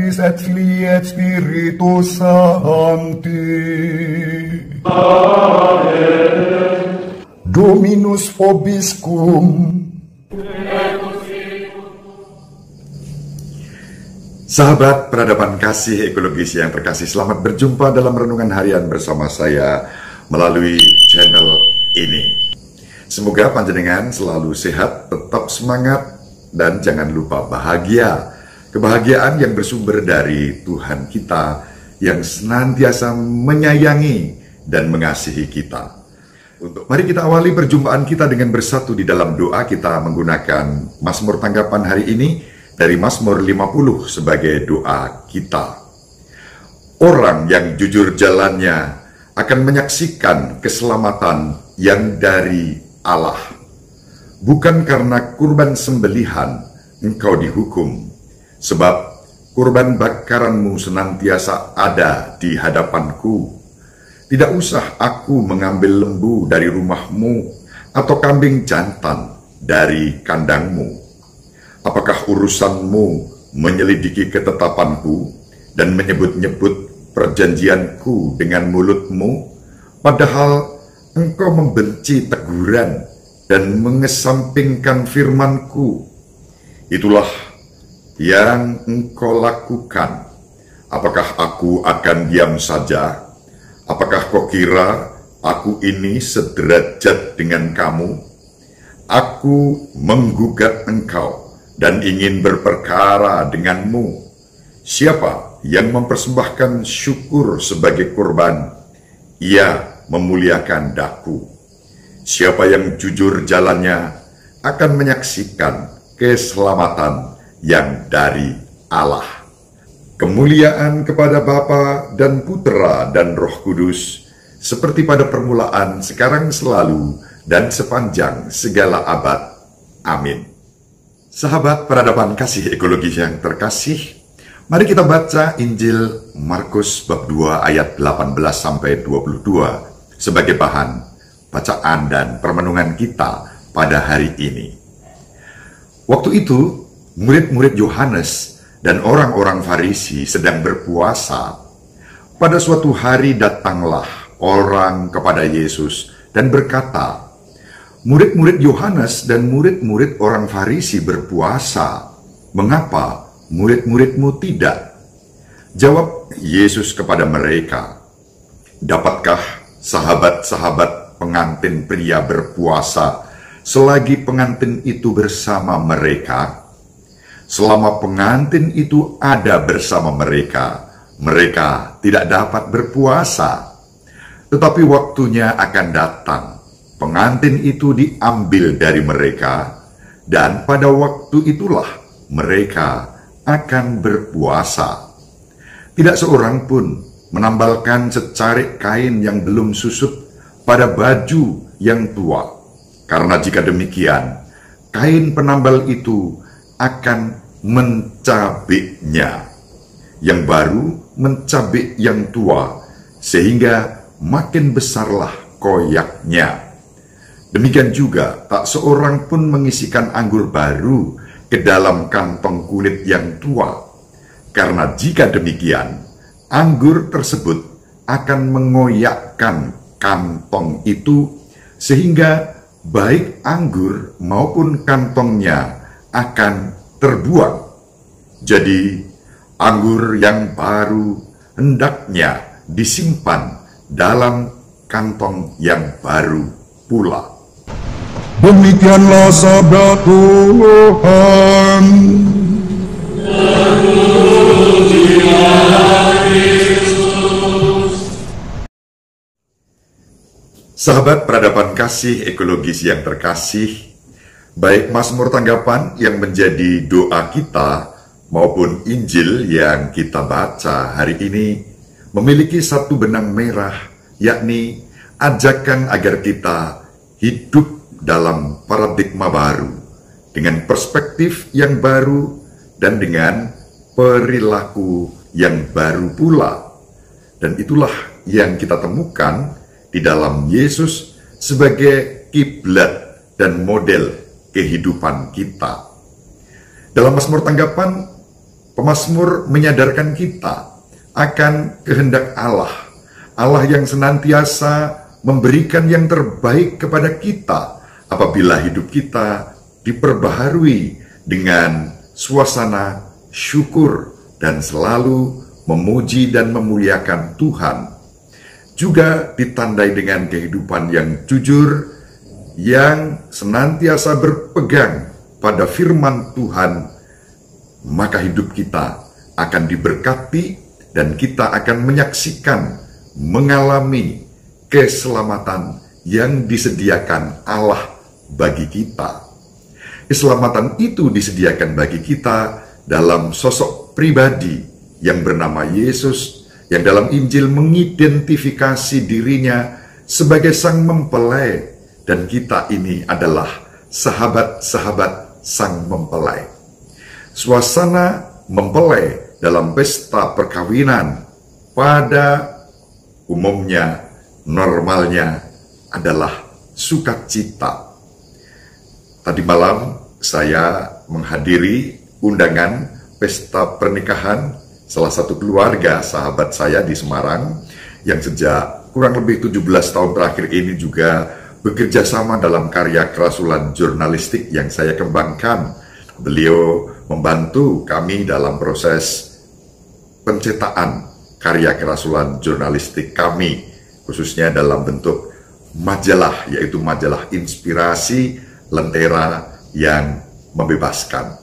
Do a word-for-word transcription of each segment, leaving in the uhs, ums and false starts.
Patris et Filii et Spiritus Sancti. Amen. Dominus vobiscum. Sahabat peradaban kasih ekologis yang terkasih, selamat berjumpa dalam renungan harian bersama saya melalui channel ini. Semoga panjenengan selalu sehat, tetap semangat, dan jangan lupa bahagia. Kebahagiaan yang bersumber dari Tuhan kita yang senantiasa menyayangi dan mengasihi kita. Untuk mari kita awali perjumpaan kita dengan bersatu di dalam doa. Kita menggunakan Mazmur tanggapan hari ini dari Mazmur lima puluh sebagai doa kita. Orang yang jujur jalannya akan menyaksikan keselamatan yang dari Allah. Bukan karena kurban sembelihan engkau dihukum, sebab kurban bakaranmu senantiasa ada di hadapanku. Tidak usah aku mengambil lembu dari rumahmu atau kambing jantan dari kandangmu. Apakah urusanmu menyelidiki ketetapanku dan menyebut-nyebut perjanjianku dengan mulutmu, padahal engkau membenci teguran dan mengesampingkan firmanku? Itulah yang engkau lakukan. Apakah aku akan diam saja? Apakah kau kira aku ini sederajat dengan kamu? Aku menggugat engkau dan ingin berperkara denganmu. Siapa yang mempersembahkan syukur sebagai kurban, ia memuliakan daku. Siapa yang jujur jalannya akan menyaksikan keselamatan yang dari Allah. Kemuliaan kepada Bapa dan Putera dan Roh Kudus, seperti pada permulaan, sekarang, selalu, dan sepanjang segala abad. Amin. Sahabat peradaban kasih ekologis yang terkasih, mari kita baca Injil Markus bab dua ayat delapan belas sampai dua puluh dua sebagai bahan bacaan dan permenungan kita pada hari ini. Waktu itu, murid-murid Yohanes dan orang-orang Farisi sedang berpuasa. Pada suatu hari datanglah orang kepada Yesus dan berkata, "Murid-murid Yohanes dan murid-murid orang Farisi berpuasa. Mengapa murid-muridmu tidak?" Jawab Yesus kepada mereka, "Dapatkah sahabat-sahabat pengantin pria berpuasa selagi pengantin itu bersama mereka? Selama pengantin itu ada bersama mereka, mereka tidak dapat berpuasa. Tetapi waktunya akan datang, pengantin itu diambil dari mereka, dan pada waktu itulah mereka akan berpuasa. Tidak seorang pun menambalkan secarik kain yang belum susut pada baju yang tua, karena jika demikian, kain penambal itu akan mencabiknya. Yang baru mencabik yang tua, sehingga makin besarlah koyaknya. Demikian juga tak seorang pun mengisikan anggur baru ke dalam kantong kulit yang tua, karena jika demikian, anggur tersebut akan mengoyakkan kantong itu, sehingga baik anggur maupun kantongnya akan terbuang. Jadi, anggur yang baru hendaknya disimpan dalam kantong yang baru pula." Demikianlah sabda Tuhan. Sahabat peradaban kasih ekologis yang terkasih, baik Mazmur tanggapan yang menjadi doa kita maupun Injil yang kita baca hari ini memiliki satu benang merah, yakni ajakan agar kita hidup dalam paradigma baru, dengan perspektif yang baru dan dengan perilaku yang baru pula. Dan itulah yang kita temukan di dalam Yesus sebagai kiblat dan model kehidupan kita. Dalam Mazmur tanggapan Pemazmur menyadarkan kita akan kehendak Allah, Allah yang senantiasa memberikan yang terbaik kepada kita apabila hidup kita diperbaharui dengan suasana syukur dan selalu memuji dan memuliakan Tuhan. Juga ditandai dengan kehidupan yang jujur, yang senantiasa berpegang pada firman Tuhan, maka hidup kita akan diberkati dan kita akan menyaksikan, mengalami keselamatan yang disediakan Allah bagi kita. Keselamatan itu disediakan bagi kita dalam sosok pribadi yang bernama Yesus, yang dalam Injil mengidentifikasi dirinya sebagai sang mempelai, dan kita ini adalah sahabat-sahabat sang mempelai. Suasana mempelai dalam pesta perkawinan pada umumnya, normalnya adalah sukacita. Tadi malam saya menghadiri undangan pesta pernikahan salah satu keluarga sahabat saya di Semarang yang sejak kurang lebih tujuh belas tahun terakhir ini juga bekerja sama dalam karya kerasulan jurnalistik yang saya kembangkan. Beliau membantu kami dalam proses pencetakan karya kerasulan jurnalistik kami, khususnya dalam bentuk majalah, yaitu majalah inspirasi Lentera yang membebaskan.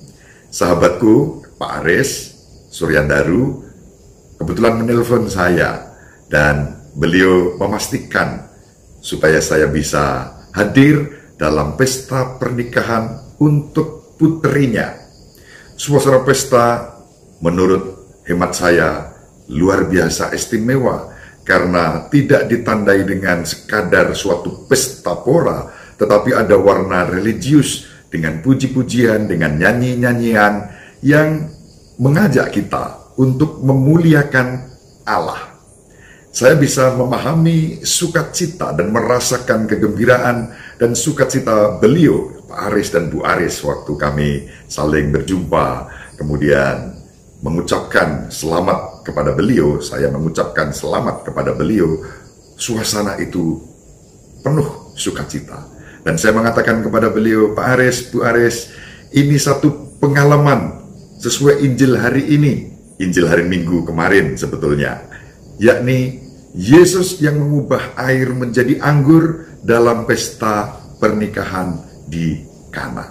Sahabatku Pak Aris Suryandaru kebetulan menelpon saya dan beliau memastikan supaya saya bisa hadir dalam pesta pernikahan untuk puterinya. Suasana pesta menurut hemat saya luar biasa istimewa karena tidak ditandai dengan sekadar suatu pesta pora, tetapi ada warna religius dengan puji-pujian, dengan nyanyi-nyanyian yang mengajak kita untuk memuliakan Allah. Saya bisa memahami sukacita dan merasakan kegembiraan dan sukacita beliau, Pak Aris dan Bu Aris, waktu kami saling berjumpa, kemudian mengucapkan selamat kepada beliau, saya mengucapkan selamat kepada beliau. Suasana itu penuh sukacita. Dan saya mengatakan kepada beliau, Pak Aris, Bu Aris, ini satu pengalaman sesuai Injil hari ini, Injil hari Minggu kemarin sebetulnya, yakni Yesus yang mengubah air menjadi anggur dalam pesta pernikahan di Kana.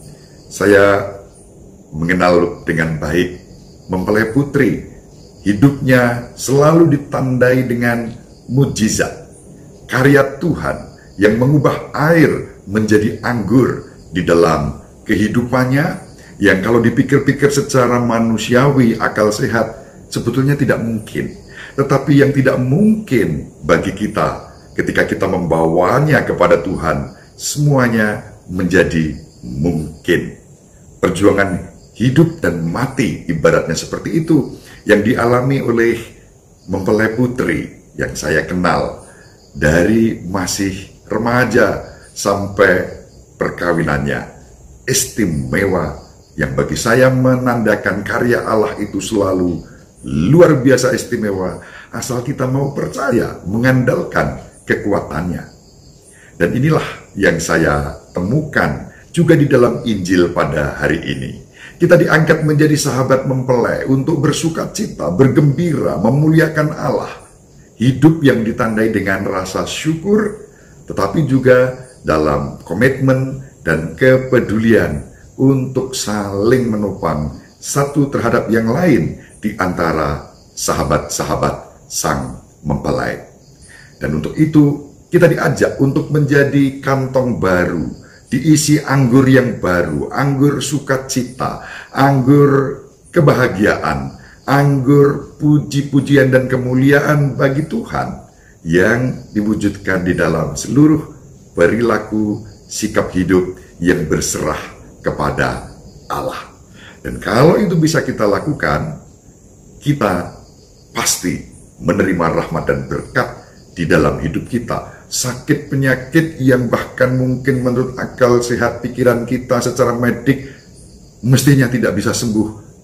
Saya mengenal dengan baik mempelai putri, hidupnya selalu ditandai dengan mujizat, karya Tuhan yang mengubah air menjadi anggur di dalam kehidupannya, yang kalau dipikir-pikir secara manusiawi, akal sehat, sebetulnya tidak mungkin. Tetapi yang tidak mungkin bagi kita ketika kita membawanya kepada Tuhan, semuanya menjadi mungkin. Perjuangan hidup dan mati ibaratnya seperti itu yang dialami oleh mempelai putri yang saya kenal dari masih remaja sampai perkawinannya. Istimewa yang bagi saya menandakan karya Allah itu selalu luar biasa istimewa, asal kita mau percaya, mengandalkan kekuatannya. Dan inilah yang saya temukan juga di dalam Injil pada hari ini. Kita diangkat menjadi sahabat mempelai untuk bersukacita, bergembira, memuliakan Allah. Hidup yang ditandai dengan rasa syukur, tetapi juga dalam komitmen dan kepedulian untuk saling menopang satu terhadap yang lain di antara sahabat-sahabat sang mempelai. Dan untuk itu kita diajak untuk menjadi kantong baru, diisi anggur yang baru, anggur sukacita, anggur kebahagiaan, anggur puji-pujian dan kemuliaan bagi Tuhan yang diwujudkan di dalam seluruh perilaku sikap hidup yang berserah kepada Allah. Dan kalau itu bisa kita lakukan, kita pasti menerima rahmat dan berkat di dalam hidup kita. Sakit penyakit yang bahkan mungkin menurut akal sehat pikiran kita secara medik mestinya tidak bisa sembuh,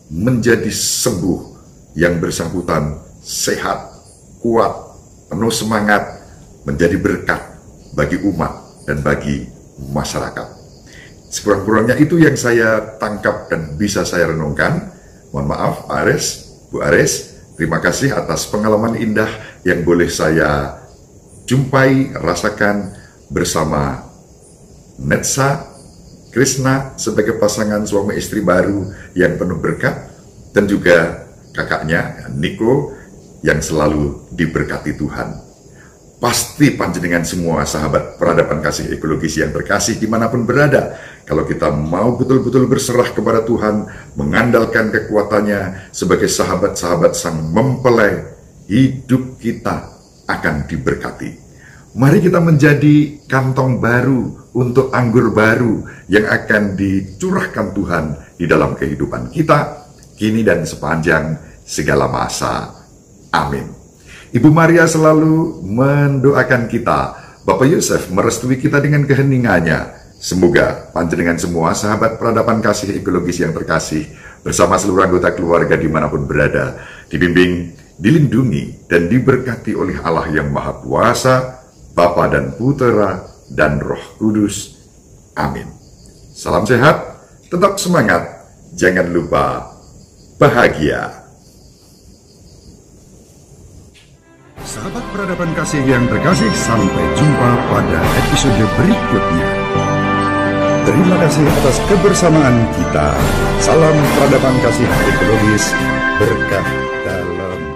menjadi sembuh, yang bersangkutan sehat, kuat, penuh semangat, menjadi berkat bagi umat dan bagi masyarakat. Sekurang-kurangnya itu yang saya tangkap dan bisa saya renungkan. Mohon maaf, Pak Aris, Bu Aris, terima kasih atas pengalaman indah yang boleh saya jumpai, rasakan bersama Netsa, Krishna sebagai pasangan suami istri baru yang penuh berkat, dan juga kakaknya Niko yang selalu diberkati Tuhan. Pasti panjenengan semua sahabat peradaban kasih ekologis yang terkasih dimanapun berada, kalau kita mau betul-betul berserah kepada Tuhan, mengandalkan kekuatannya sebagai sahabat-sahabat Sang Mempelai, hidup kita akan diberkati. Mari kita menjadi kantong baru untuk anggur baru yang akan dicurahkan Tuhan di dalam kehidupan kita, kini dan sepanjang segala masa. Amin. Ibu Maria selalu mendoakan kita. Bapak Yosef merestui kita dengan keheningannya. Semoga panjenengan semua sahabat peradaban kasih ekologis yang terkasih, bersama seluruh anggota keluarga dimanapun berada, dibimbing, dilindungi, dan diberkati oleh Allah yang Maha Kuasa, Bapa dan Putera dan Roh Kudus. Amin. Salam sehat, tetap semangat, jangan lupa bahagia. Sahabat peradaban kasih yang terkasih, sampai jumpa pada episode berikutnya. Terima kasih atas kebersamaan kita. Salam peradaban kasih ekologis, berkah dalam